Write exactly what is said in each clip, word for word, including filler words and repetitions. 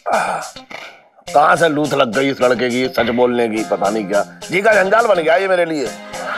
कहाँ से लूथ लग गई इस लड़के की सच बोलने की, पता नहीं क्या जी का जंजाल बन गया ये मेरे लिए।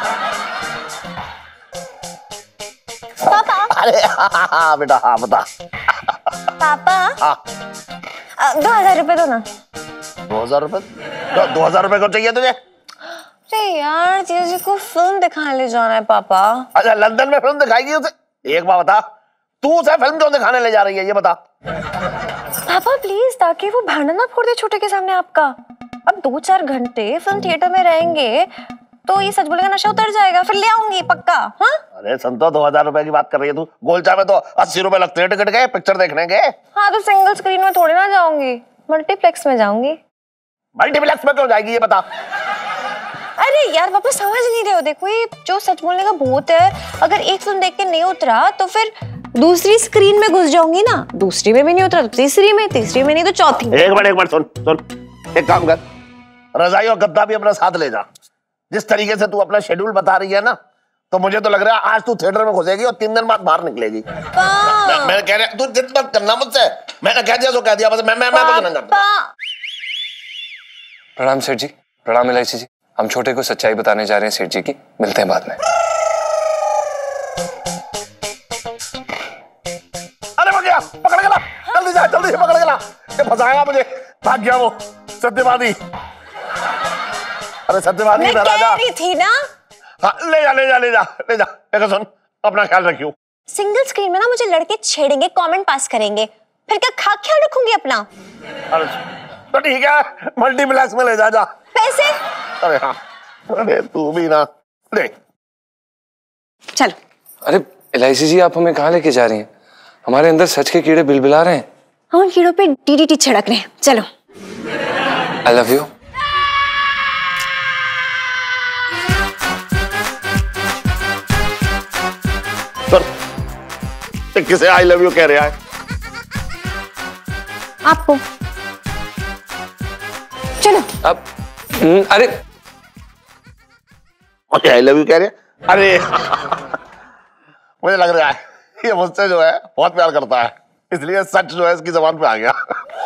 पापा। अरे हाँ बेटा हाँ बता। पापा हाँ दो हजार रुपए दो ना। दो हजार रुपए तो दो हजार रुपए को चाहिए तुझे? अरे यार जीजाजी को फिल्म दिखाने ले जाना है पापा। अच्छा लंदन में फिल्म दिखाएगी उसे? एक बार बता तू उसे फिल्म क्यों दिखाने ले जा रही है ये बता। पापा प्लीज, ताकि वो भांडा ना फोड़ दे छोटे के सामने आपका। अब दो चार घंटे फिल्म थिएटर में रहेंगे तो ये सच बोलेगा नशा उतर जाएगा, फिर ले आऊंगी पक्का। हाँ अरे संतो दो हजार रुपए की बात कर रही है तू? गोलचा में तो अस्सी रुपए लगते हैं टिकट के पिक्चर देखने के। हाँ तो सिंगल स्क्रीन में थोड़ी ना जाऊंगी, मल्टीप्लेक्स में जाऊंगी। मल्टीप्लेक्स में क्यों जाएगी ये बता। अरे यार पापा समझ नहीं रहे हो, देखो ये जो सच बोलने का भूत है, अगर एक फिल्म देख के नहीं उतरा तो फिर दूसरी स्क्रीन में घुस जाऊंगी ना, दूसरी में भी नहीं उतरा तो तीसरी में, तीसरी में नहीं तो चौथी में। एक मिनट एक मिनट सुन सुन एक काम कर, रजाई और गद्दा भी अपना साथ ले जा। जिस तरीके से तू अपना शेड्यूल बता रही है ना, तो मुझे तो लग रहा है आज तू थिएटर में घुसेगी और तीन दिन बाद बाहर निकलेगी। मैं, मैं कह रहा तू जिद मत करना मुझसे, मैंने कह दिया तो कह दिया, बस मैं मैं मैं कुछ नहीं करता। प्रणाम सेठ जी। प्रणाम इलायची जी। हम छोटे को सच्चाई बताने जा रहे हैं सेठ जी की, मिलते हैं बाद में। अरे वो गया, पकड़ गया, जल्दी जा जल्दी से पकड़ गया, ये फंसाया मुझे, भाग गया वो सत्यवादी। अरे सत्यवादी मैं कह रही थी ना। हाँ ले जा ले जा ले जा ले जा। देखो सुन अपना ख्याल रखियो। सिंगल स्क्रीन में ना मुझे लड़के छेड़ेंगे, कमेंट पास करेंगे, फिर क्या खा ख्याल रखूंगी अपना। अरे तो ठीक है मल्टीप्लेक्स में ले जा जा। पैसे? अरे हाँ अरे तू भी ना ले चलो। अरे इलायची जी आप हमें कहाँ लेके जा रही हैं? हमारे अंदर सच के कीड़े बिलबिला रहे हैं। हम उन कीड़ों पे डीडीटी छिड़क रहे हैं, चलो। I love you. किसे आई लव यू कह रहा है? आपको। चलो अब अरे आई लव यू कह रहे? अरे मुझे लग रहा है ये मुझसे जो है बहुत प्यार करता है, इसलिए सच जो है इसकी जबान पे आ गया।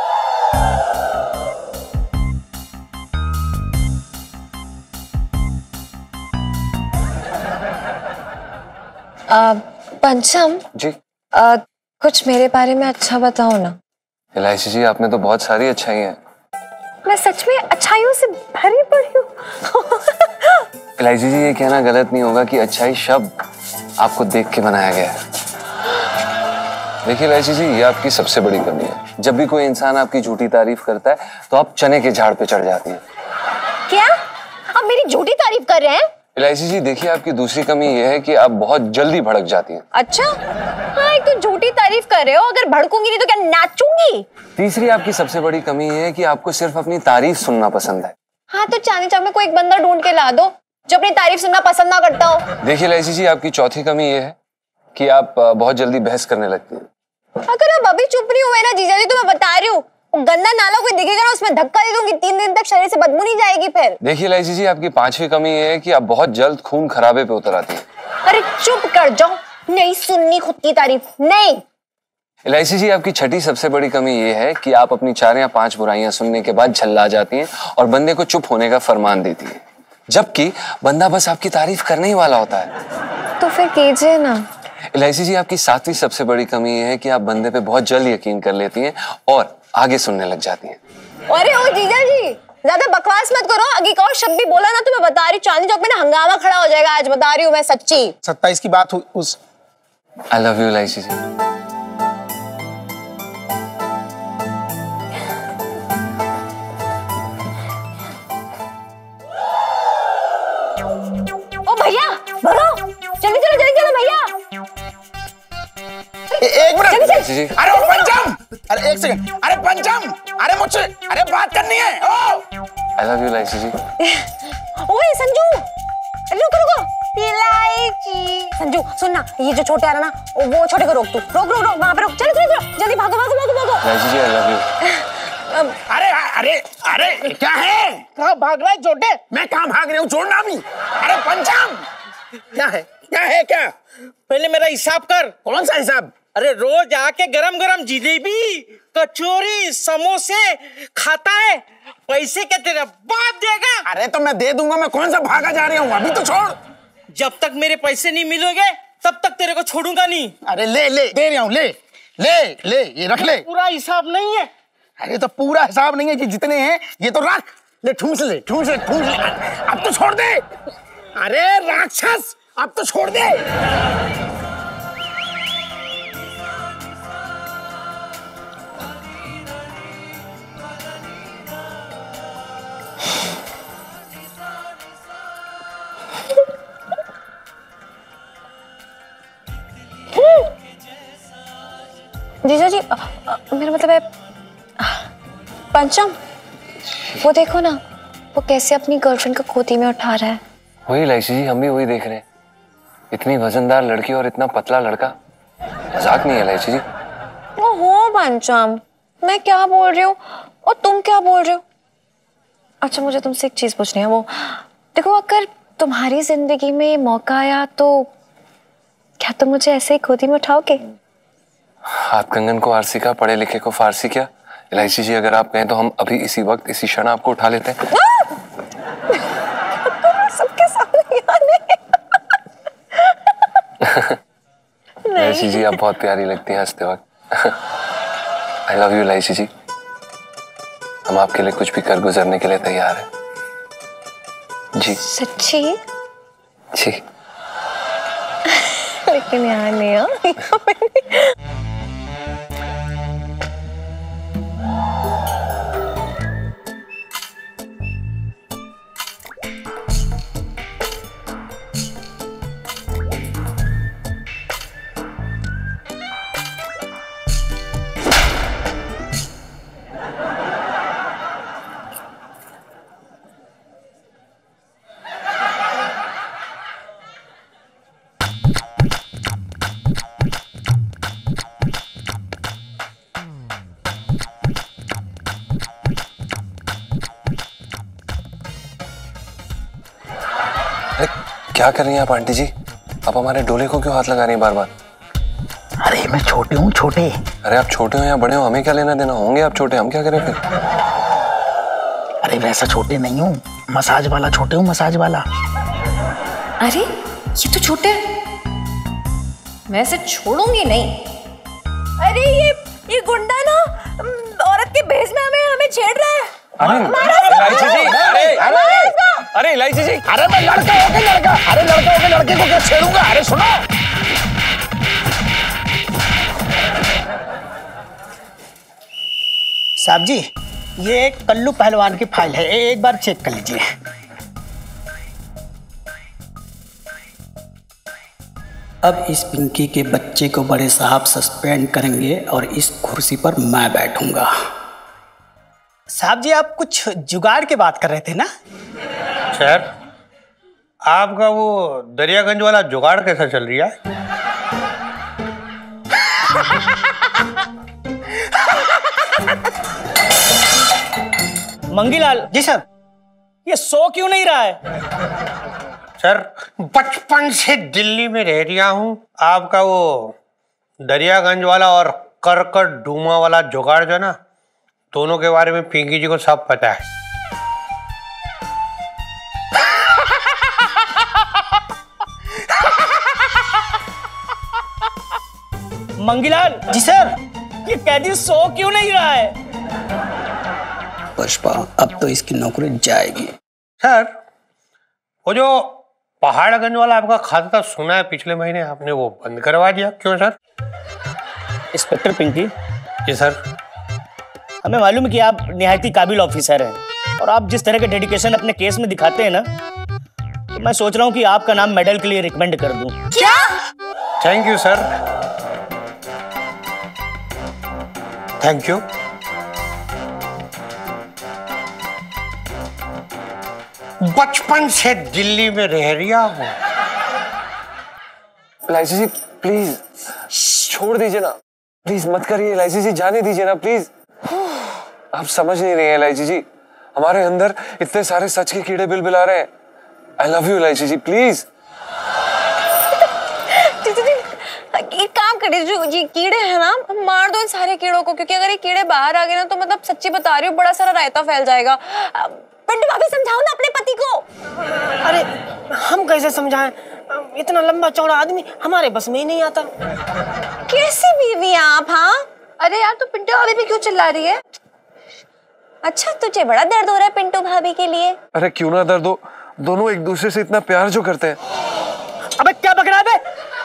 आ, पंचम जी आ, कुछ मेरे बारे में अच्छा बताओ ना। इलायची जी आप में तो बहुत सारी अच्छाई हैं। मैं सच में अच्छाइयों से भरी पड़ी हूँ। इलायची जी ये कहना गलत नहीं होगा कि अच्छाई शब्द आपको देख के बनाया गया है। देखिए इलायची जी ये आपकी सबसे बड़ी कमी है। जब भी कोई इंसान आपकी झूठी तारीफ करता है तो आप चने के झाड़ पे चढ़ जाती हैं। क्या आप मेरी झूठी तारीफ कर रहे हैं? इलायची जी देखिए आपकी दूसरी कमी ये है कि आप बहुत जल्दी भड़क जाती हैं। अच्छा हाँ एक तो झूठी तारीफ कर रहे हो, अगर भड़कूंगी नहीं तो क्या नाचूंगी? तीसरी आपकी सबसे बड़ी कमी ये है कि आपको सिर्फ अपनी तारीफ सुनना पसंद है। हाँ तो चांदी चौक में कोई एक बंदा ढूंढ के ला दो जो अपनी तारीफ सुनना पसंद ना करता हो। देखिए इलायची जी आपकी चौथी कमी ये है कि आप बहुत जल्दी बहस करने लगती हैं। अगर आप अभी चुप नहीं हुए ना जीजाजी तो मैं बता रही हूँ गंदा नाला कोई दिखेगा ना उसमें धक्का दे दूंगी, तीन दिन तक शरीर से बदबू नहीं जाएगी फिर। देखिए इलायची जी आपकी पांचवी कमी ये है कि आप बहुत जल्द खून खराबे पे उतर आती हैं। अरे चुप कर जाओ, नहीं सुननी खुद की तारीफ नहीं। इलायची जी आपकी छठी सबसे बड़ी कमी ये है कि आप अपनी चार या पांच बुराइयां सुनने के बाद झल्ला जाती हैं और बंदे को चुप होने का फरमान देती हैं, जबकि बंदा बस आपकी तारीफ करने ही वाला होता है। तो फिर कीजिए ना। इलायची जी आपकी सातवीं सबसे बड़ी कमी ये है कि आप बंदे पे बहुत जल्द यकीन कर लेती हैं और आगे सुनने लग जाती हैं। अरे ओ जीजाजी ज्यादा बकवास मत करो, आगे एक और शब्द भी बोला ना तो मैं बता रही हूँ चांदी चौक में ना हंगामा खड़ा हो जाएगा। आज बता रही हूँ मैं सच्ची। सत्ताईस की बात हुई उस। आई लव यू इलायची जी। ओ भैया भरो, जल्दी चलो जल्दी चलो भैया। एक मिनट। जी। अरे ओ पंचम, अरे एक सेकंड, अरे पंचम, अरे मुझसे अरे बात करनी है। ओ आई लव यू इलायची जी। ओए संजू रुको रुको। इलायची संजू सुन ना, ये जो छोटे आ रहा ना वो छोटे को रोक तू, रोक रोक रोक वहां पे रोक। चलो चलो चलो जल्दी भागो भागो भागो भागो। इलायची जी आई लव यू। अरे अरे अरे क्या है, कहाँ भाग रहा है छोटे? मैं कहाँ भाग रही हूँ, छोड़ना भी। अरे पंचम क्या है क्या है क्या? पहले मेरा हिसाब कर। कौन सा हिसाब? अरे रोज आके गरम गरम जिलेबी कचौरी समोसे खाता है, पैसे क्या तेरा बाप देगा? अरे तो मैं दे दूंगा, मैं कौन सा भागा जा रहा हूँ, अभी तो छोड़। जब तक मेरे पैसे नहीं मिलोगे तब तक तेरे को छोड़ूंगा नहीं। अरे ले ले दे रहा हूँ, ले ले ले ये रख ले। पूरा हिसाब नहीं है। अरे तो पूरा हिसाब नहीं है कि जितने हैं ये तो रख ले, ठूस ले ठूस ले ठूस ले, अब तो छोड़ दे। अरे राक्षस अब तो छोड़ दे। जीजा जी, अ, अ, मेरा मतलब है पंचम, वो देखो ना, वो कैसे अपनी गर्लफ्रेंड को गोदी में उठा रहा है। वही इलायची जी, हम भी वही देख रहे हैं। इतनी वजनदार लड़की और इतना पतला लड़का, मजाक नहीं है इलायची जी। ओहो पंचम, मैं क्या बोल रही हूँ और तुम क्या बोल रहे हो? अच्छा मुझे तुमसे एक चीज पूछनी है। वो देखो, अगर तुम्हारी जिंदगी में मौका आया तो क्या तुम मुझे ऐसे ही गोदी में उठाओगे? हाथ कंगन को आरसी का, पढ़े लिखे को फारसी क्या। इलायची जी अगर आप कहें तो हम अभी इसी वक्त इसी क्षण आपको उठा लेते हैं। सबके सामने आने। इलायची जी आप बहुत प्यारी लगती हैं हंसते वक्त। आई लव यू इलायची जी। हम आपके लिए कुछ भी कर गुजरने के लिए तैयार हैं जी। सच्ची? जी। लेकिन यार नहीं हो। क्या कर रही हैं आप आंटी जी? आप हमारे डोले को क्यों हाथ लगा रही हैं बार बार? अरे मैं छोटे हूँ, छोटे। अरे आप छोटे हो या बड़े हो, हमें क्या लेना देना? होंगे आप छोटे, हम क्या करें फिर? अरे वैसा छोटे नहीं हूँ, मसाज वाला छोटे हूँ, मसाज वाला। अरे ये तो छोटे हैं, मैं इसे छोड़ूंगी नहीं। अरे ये ये गुंडा ना औरत के भेष में हमें हमें छेड़ रहा है। अरे इलायची जी, अरे अरे अरे इलायची जी, अरे मैं लड़का होके लड़का, अरे लड़का होके लड़के को क्या छेड़ूंगा? अरे सुनो, साहब जी ये एक कल्लू पहलवान की फाइल है, एक बार चेक कर लीजिए। अब इस पिंकी के बच्चे को बड़े साहब सस्पेंड करेंगे और इस कुर्सी पर मैं बैठूंगा। साहब जी आप कुछ जुगाड़ की बात कर रहे थे ना? सर आपका वो दरियागंज वाला जुगाड़ कैसा चल रहा है? मंगीलाल जी सर। ये सो क्यों नहीं रहा है? सर बचपन से दिल्ली में रह रहा हूँ, आपका वो दरियागंज वाला और करकट डूमा वाला जुगाड़ जो ना, दोनों के बारे में पिंकी जी को सब पता है। मंगीलाल जी सर। ये कैदी सो क्यों नहीं रहा है? पुष्पा अब तो इसकी नौकरी जाएगी। सर वो जो पहाड़गंज वाला आपका खाता सुना है पिछले महीने आपने वो बंद करवा दिया, क्यों sir? Inspector Pinky ji sir. हमें मालूम है कि आप निहायती काबिल ऑफिसर हैं और आप जिस तरह के डेडिकेशन अपने केस में दिखाते हैं ना, तो मैं सोच रहा हूँ कि आपका नाम मेडल के लिए रिकमेंड कर दूं। क्या? Thank you sir, thank you. बचपन से दिल्ली में रह रहा हूँ। इलायची जी प्लीज छोड़ दीजिए ना, प्लीज मत करिए इलायची जी, जाने दीजिए ना प्लीज। आप समझ नहीं रहे हैं इलायची जी, हमारे अंदर इतने सारे सच के कीड़े बिलबिला रहे हैं। आई लव यू इलायची जी, प्लीज। एक काम करिए, जो ये कीड़े हैं ना, मार दो इन सारे कीड़ों को, क्योंकि अगर ये कीड़े बाहर आ गए ना तो मतलब सच्ची बता रही हूँ बड़ा सारा रायता फैल जाएगा। पिंटू भाभी समझाओ ना अपने पति को। अरे हम कैसे समझाएं, इतना लंबा चौड़ा आदमी हमारे बस में ही नहीं आता। कैसी बीवी हैं आप? हाँ अरे यार तू पिंटू भाभी पे क्यों चिल्ला रही है? अच्छा तुझे बड़ा दर्द हो रहा है पिंटू भाभी के लिए? अरे क्यों ना दर्द हो, दोनों एक दूसरे से इतना प्यार जो करते हैं। अबे क्या बक रहा है बे?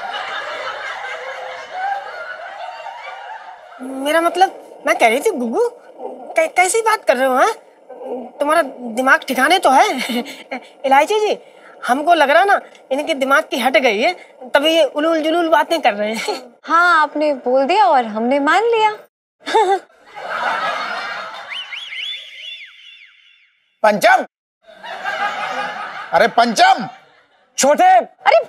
मेरा मतलब मैं कह रही थी गुग्गू, कै, कैसी बात कर रहे हो? हैं तुम्हारा दिमाग ठिकाने तो है? इलायची जी हमको लग रहा ना इनके दिमाग की हट गई है, तभी ये उलूल जुलूल बातें कर रहे हैं। हाँ आपने बोल दिया और हमने मान लिया। पंचम, अरे पंचम, छोटे, अरे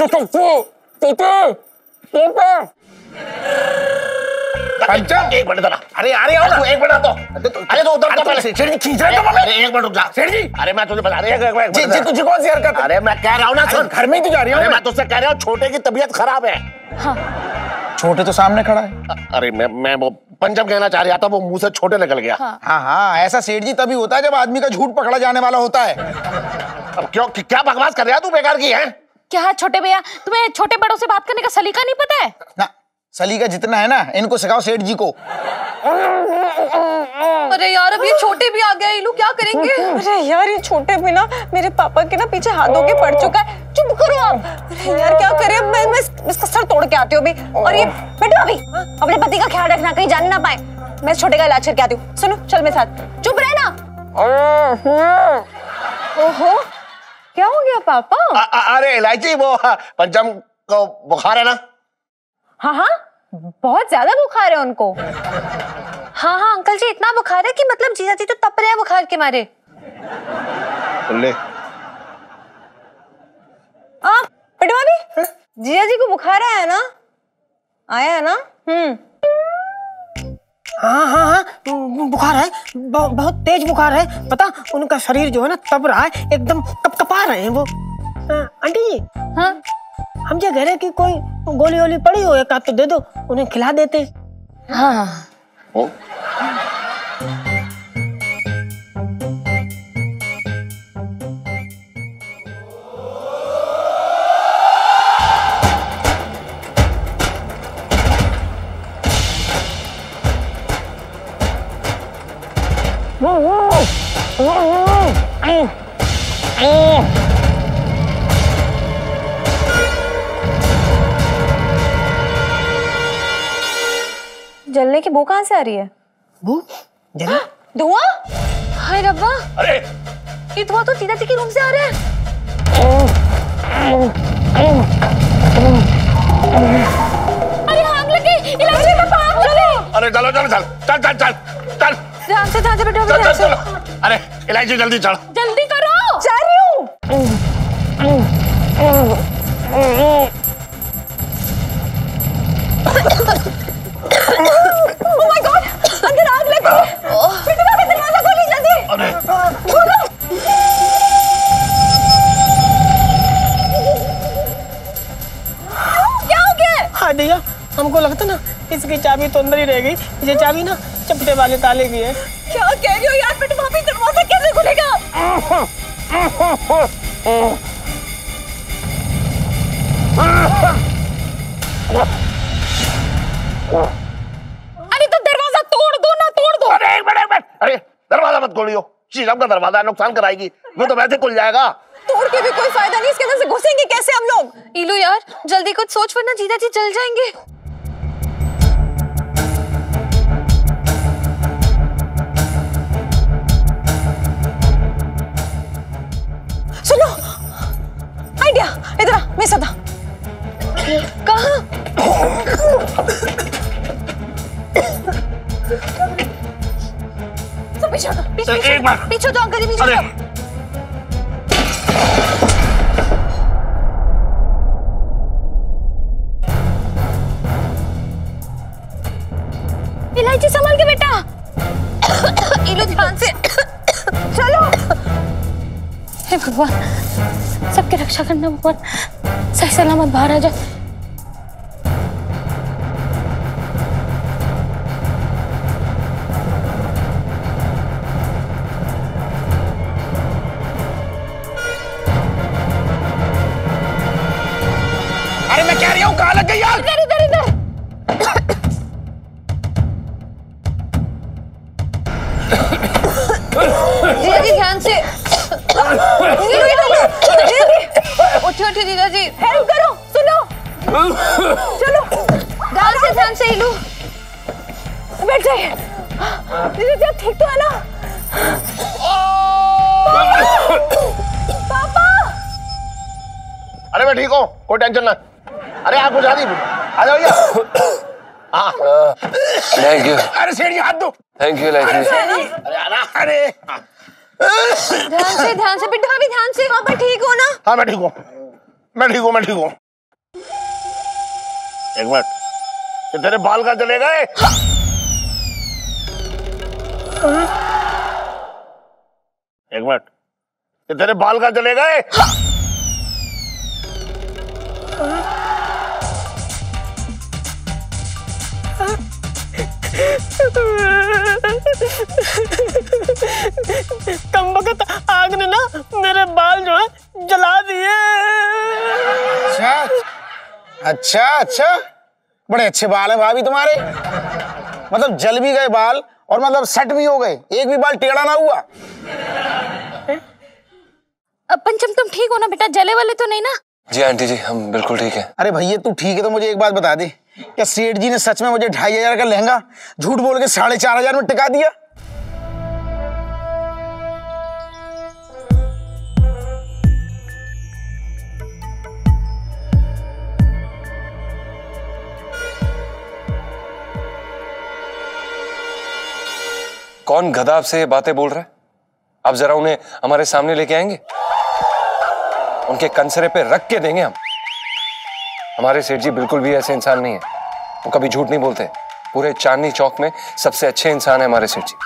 पंचम एक मिनट जरा। अरे अरे आओ ना, एक मिनट तो अरे तो उधर तो पहले सेठ जी खींच रहे हो। अरे एक मिनट रुक जा सेठ जी। अरे मैं तुझे बता रही हूँ जी जी तुझे कौन सी हरकत है? अरे मैं कह रहा हूँ ना सुन, घर में ही तो जा रही हूँ। अरे मैं तुझसे कह रहा हूँ छोटे की तबीयत खराब है। छोटे तो सामने खड़ा है। अरे मैं मैं वो पंचम कहना चाह रहा था, वो मुंह से छोटे निकल गया। हाँ हाँ ऐसा सेठ जी तभी होता है जब आदमी का झूठ पकड़ा जाने वाला होता है। अब क्यों क्या बकवास कर रहा है तू बेकार की है? क्या छोटे भैया, तुम्हें छोटे बड़ों से बात करने का सलीका नहीं पता है? ना सलीका जितना है ना इनको सिखाओ सेठ जी को। अरे यार अब ये छोटे भी आ गया, ये लोग क्या करेंगे? अरे यार ये छोटे भी ना मेरे पापा के ना पीछे हाथ धो के पड़ चुका है। चुप करो आप। अरे यार क्या करें, मैं, मैं इसका सर तोड़ के आती हूँ अभी। और ये बेटा अभी अपने पति का ख्याल रखना, कहीं जान ना पाए। मैं छोटे का इलाज करके आती हूँ। सुनो चल मेरे साथ। चुप रहना। ओहो क्या हो गया पापा? अरे इलायची वो पंचम को बुखार है ना? हाँ हाँ बहुत ज्यादा बुखार है उनको। हाँ हाँ अंकल जी इतना बुखार है कि मतलब जीजा जी तो तप रहे हैं बुखार के मारे। ले आ पिटवा भी जीजा जी को बुखार आया ना? आया है ना? हम्म हाँ हाँ हाँ बुखार है, बहु, बहुत तेज बुखार है। पता उनका शरीर जो है ना तप रहा है, एकदम कपकपा रहे हैं वो। आ, आंटी जी हाँ हम जो कह रहे कि कोई गोली वोली पड़ी हो एक आध तो दे दो, उन्हें खिला देते। हाँ ओ? जलने की बू कहाँ से आ रही है? बू जला धुआं? हाय रब्बा, अरे ये धुआं तो जीजा जी के रूम से आ रहा है। अरे आग लग गई, इलायची पापा आग लगी। अरे चलो चलो चल चल चल चल चल ध्यान से ध्यान से बेटा चल चल चलो। अरे इलायची जल्दी चढ़। जल्दी करो। जा रही हूँ। Oh my God! अंदर आग लग गई। बेटा बाबा दरवाजा खोलिए जल्दी। अरे खोलो। क्या हो गया? हाँ भैया हमको लगता ना इसकी चाबी तो अंदर ही रह गई। ये चाबी ना चपटे वाले ताले की है। क्या कह रही हो यार? बेटा बाबा दरवाजा कैसे खुलेगा? अरे तो दरवाजा तोड़ दो ना, तोड़ दो। अरे एक मिनट एक मिनट, अरे दरवाजा मत खोलियो, शीशम का दरवाजा नुकसान कराएगी, वो तो वैसे खुल जाएगा। तोड़ के भी कोई फायदा नहीं, इसके अंदर से घुसेंगे कैसे हम लोग? इलू यार जल्दी कुछ सोच वरना जीजा जी जल जाएंगे। सुनो आइडिया, इधर आ मेरे साथ आ। कहाँ? सब पीछे हटो, पीछे एक पीछे बार। पीछे तो अंकल जी पीछे अरे। हटो। इलायची संभाल के बेटा। इलो ध्यान से। चलो। हे भगवान सबकी रक्षा करना भगवान, सही सलामत बाहर आ जाए। लग गई यार। इधर इधर इधर। जीजा जी ध्यान से। उठो उठो जीजा जी, हेल्प करो, सुनो। चलो ध्यान से ध्यान से हिलो। बैठ जाइए। जीजा जी आप ठीक तो है ना? पापा। अरे मैं ठीक हूँ, कोई टेंशन ना। अरे आप बुझा दी, आ जाओ भैया। हाँ थैंक यू। अरे सेठ जी हाथ दो। थैंक यू इलायची जी। अरे आना, अरे ध्यान से ध्यान से बेटा, भी ध्यान से। हाँ मैं ठीक हूँ ना? हाँ मैं ठीक हूँ, मैं ठीक हूँ, मैं ठीक हूँ। एक मिनट, ये तेरे बाल कहाँ चले गए? एक मिनट, ये तेरे बाल कहाँ चले गए? कम वक्त आग ने ना मेरे बाल जो है जला दिए। अच्छा अच्छा अच्छा, बड़े अच्छे बाल हैं भाभी तुम्हारे। मतलब जल भी गए बाल और मतलब सेट भी हो गए, एक भी बाल टेढ़ा ना हुआ। अब पंचम तुम ठीक हो ना बेटा? जले वाले तो नहीं ना? जी आंटी जी हम बिल्कुल ठीक है। अरे भैया तू ठीक है तो मुझे एक बात बता दे, क्या सेठ जी ने सच में मुझे ढाई हजार का लहंगा झूठ बोल के साढ़े चार हजार में टिका दिया? कौन गधा आपसे ये बातें बोल रहा है? आप जरा उन्हें हमारे सामने लेके आएंगे, उनके कंसरे पे रख के देंगे हम। हमारे सेठ जी बिल्कुल भी ऐसे इंसान नहीं है, वो कभी झूठ नहीं बोलते। पूरे चांदनी चौक में सबसे अच्छे इंसान है हमारे सेठ जी।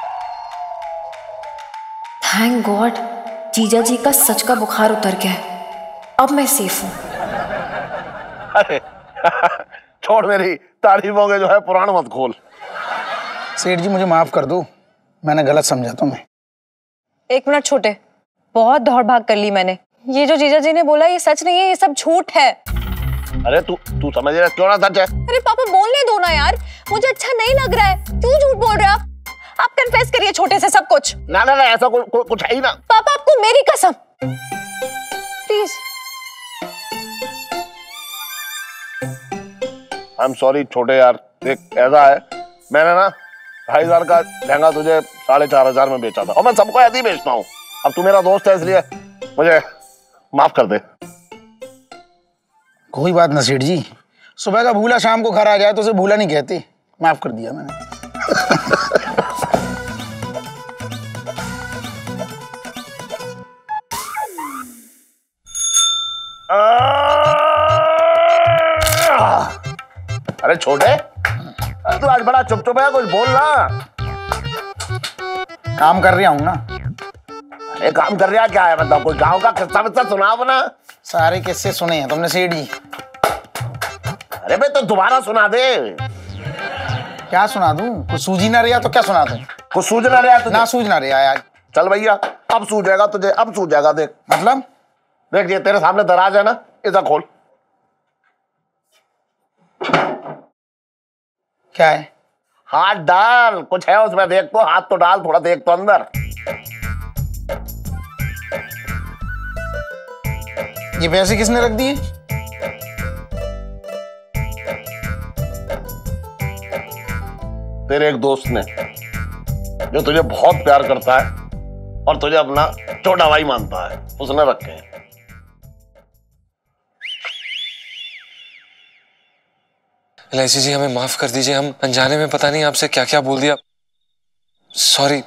थैंक गॉड जीजा जी का सच का बुखार उतर गया है, अब मैं सेफ हूँ। अरे छोड़, मेरी तारीफों के जो है पुराण मत खोल। सेठ जी मुझे माफ कर दो, मैंने गलत समझा तुम्हें। एक मिनट छोटे, बहुत दौड़ भाग कर ली मैंने। ये जो जीजा जी ने बोला ये सच नहीं है, ये सब झूठ है। अरे तू तू समझ रहा क्यों ना सच है? अरे पापा बोलने दो ना यार, मुझे अच्छा नहीं लग रहा है। क्यों झूठ बोल रहे हो आप? आप कन्फेस करिए छोटे से सब कुछ। ना ना ना ऐसा कोई को, कुछ है ही ना। पापा आपको मेरी कसम, प्लीज। आई एम सॉरी छोटे यार, देख ऐसा है, मैंने ना ढाई हजार का लहंगा तुझे साढ़े चार हजार में बेचा था और मैं सबको ऐसे ही बेचता हूँ। अब तू मेरा दोस्त है इसलिए मुझे माफ कर दे। कोई बात ना सेठ जी, सुबह का भूला शाम को घर आ जाए तो उसे भूला नहीं कहते। माफ कर दिया मैंने। अरे छोटे, तू आज बड़ा चुप चुप है, कुछ बोल ना। काम कर रहा हूँ ना। अरे काम कर रहा क्या है? मतलब कोई गांव का किस्सा विस्सा सुनाओ ना। सारे किस्से सुने हैं तुमने सेठ जी। अरे भाई तो दोबारा सुना दे। क्या सुना दूं? कुछ सूझी ना रहा तो क्या सुना दूं? कुछ सूझ ना रहा तुझे? ना सूझ ना रहा यार। चल भैया अब सूझेगा तुझे, अब सूझेगा। देख मतलब देख, ये तेरे सामने दराज है ना, इधर खोल। क्या है? हाथ डाल, कुछ है उसमें, देख तो, हाथ तो डाल, थोड़ा देख तो अंदर। ये पैसे किसने रख दिए? तेरे एक दोस्त ने, जो तुझे बहुत प्यार करता है और तुझे अपना छोटा भाई मानता है, उसने रखे हैं। इलायची जी हमें माफ कर दीजिए, हम अनजाने में पता नहीं आपसे क्या क्या बोल दिया। सॉरी।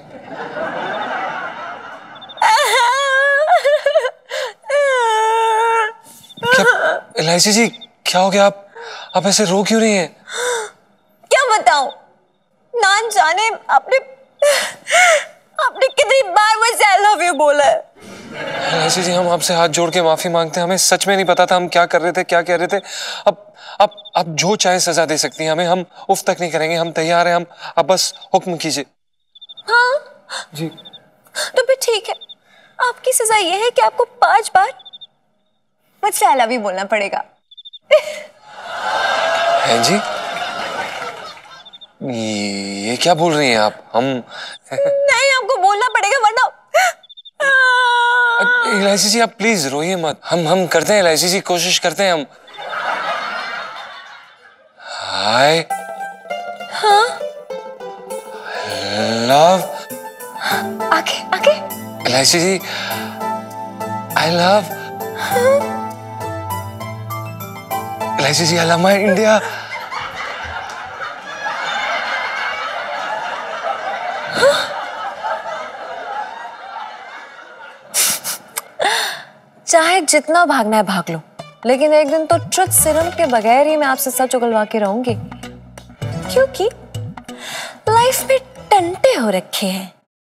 क्या इलायची जी क्या हो गया? आप आप ऐसे रो क्यों रही हैं? क्या बताऊं, ना जाने आपने आपने कितनी बार मुझसे आई लव यू बोला है। इलायची जी हम आपसे हाथ जोड़ के माफी मांगते हैं, हमें सच में नहीं पता था हम क्या कर रहे थे, क्या कह रहे थे। अब अब आप जो चाहे सजा दे सकती हैं हमें, हम उफ तक नहीं करेंगे, हम तैयार हैं। हम अब बस हुक्म कीजिए। हाँ जी तो फिर ठीक है, आपकी सजा ये है कि आपको पांच बार मुझसे आई लव यू बोलना पड़ेगा। हैं जी, ये क्या बोल रही हैं आप? हम नहीं, आपको बोलना पड़ेगा वरना। इलायची जी आप प्लीज रोइए मत, हम हम करते हैं इलायची जी, कोशिश करते हैं हम। हाय। हाँ? लव। आगे आगे। इलायची ji I love. Elaichi ji I love my India. चाहे जितना भागना है भाग लो, लेकिन एक दिन तो ट्रुथ सीरम के बगैर ही मैं आपसे सच उगलवा के रहूंगी, क्योंकि लाइफ में टंटे हो रखे हैं।